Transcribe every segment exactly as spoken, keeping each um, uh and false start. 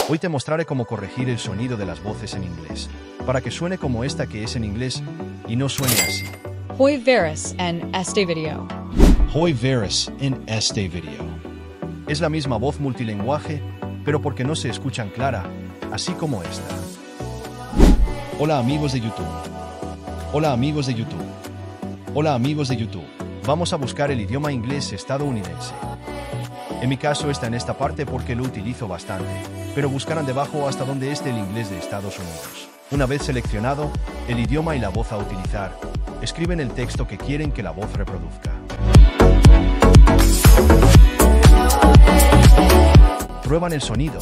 Hoy te mostraré cómo corregir el sonido de las voces en inglés, para que suene como esta que es en inglés y no suene así. Hoy verás en este video. Hoy verás en este video. Es la misma voz multilingüe, pero porque no se escuchan clara, así como esta. Hola amigos de YouTube. Hola amigos de YouTube. Hola amigos de YouTube. Vamos a buscar el idioma inglés estadounidense. En mi caso está en esta parte porque lo utilizo bastante, pero buscarán debajo hasta donde esté el inglés de Estados Unidos. Una vez seleccionado el idioma y la voz a utilizar, escriben el texto que quieren que la voz reproduzca. Prueban el sonido.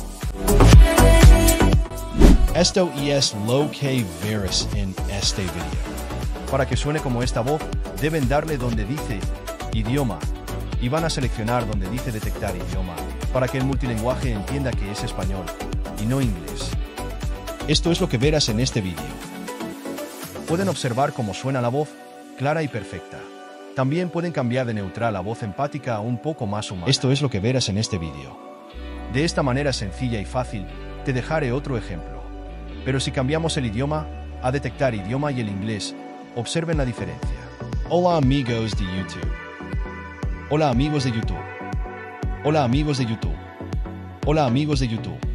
Esto es lo que verás en este video. Para que suene como esta voz, deben darle donde dice idioma y van a seleccionar donde dice detectar idioma para que el multilingüe entienda que es español y no inglés. Esto es lo que verás en este vídeo. Pueden observar cómo suena la voz, clara y perfecta. También pueden cambiar de neutral a voz empática a un poco más humana. Esto es lo que verás en este vídeo. De esta manera sencilla y fácil, te dejaré otro ejemplo. Pero si cambiamos el idioma a detectar idioma y el inglés, observen la diferencia. Hola amigos de YouTube. Hola amigos de YouTube. Hola amigos de YouTube. Hola amigos de YouTube.